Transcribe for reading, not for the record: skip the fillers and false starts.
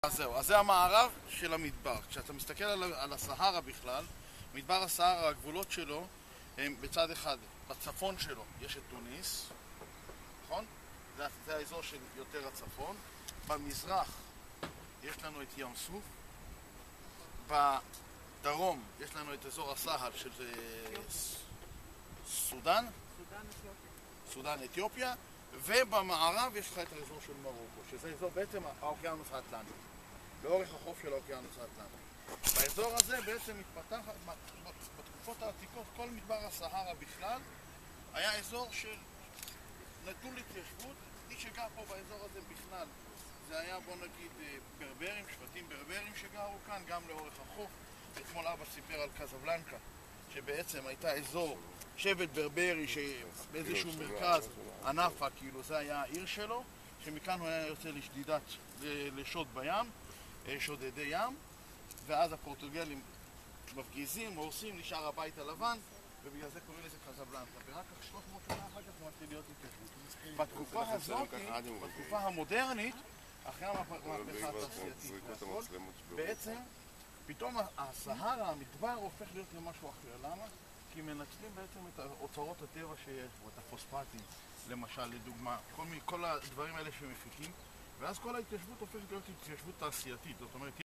אז זהו, אז זה המערב של המדבר. כשאתה מסתכל על הסהרה בכלל, מדבר הסהרה, הגבולות שלו הם בצד אחד, בצפון שלו יש את טוניס, נכון? זה האזור של יותר הצפון. במזרח יש לנו את ים סוף. בדרום יש לנו את אזור הסהל של סודן, סודן, אתיופיה, ובמערב יש לך את האזור של מרוקו, שזה אזור בעצם האוקיינוס האטלנטי, לאורך החוף של האוקיינוס האטלנטי. באזור הזה בעצם מתפתח, בתקופות העתיקות, כל מדבר הסהרה בכלל היה אזור של נטול התיישבות. מי שגר פה באזור הזה בכלל זה היה, בוא נגיד, ברברים, שבטים ברברים שגרו כאן, גם לאורך החוף. אתמול אבא סיפר על קזבלנקה, שבעצם הייתה אזור שבט ברברי שבאיזשהו מרכז ענפה, כאילו זה היה העיר שלו, שמכאן הוא היה יוצא לשוד בים, שודדי ים, ואז הפורטוגלים מפגיזים, הורסים, נשאר הבית הלבן, ובגלל זה קוראים לזה קזבלנקה. ורק 300 שנה אחר כך זה מתחיל להיות התיישבות. בתקופה הזאת, בתקופה המודרנית, אחרי המהפכה התעשייתית, בעצם פתאום הסהרה, המדבר, הופך להיות למשהו אחר. למה? כי מנצלים בעצם את אוצרות הטבע שיש בו, את הפוספטים, למשל, לדוגמה, כל הדברים האלה שמפיקים, ואז כל ההתיישבות הופכת להיות התיישבות תעשייתית. זאת אומרת,